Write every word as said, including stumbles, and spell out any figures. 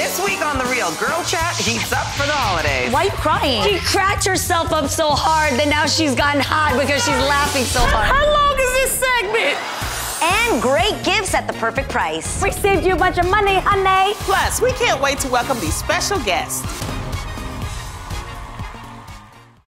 This week on The Real, Girl Chat heats up for the holidays. Why are you crying? She cracked herself up so hard that now she's gotten hot because she's laughing so hard. How long is this segment? And great gifts at the perfect price. We saved you a bunch of money, honey. Plus, we can't wait to welcome these special guests.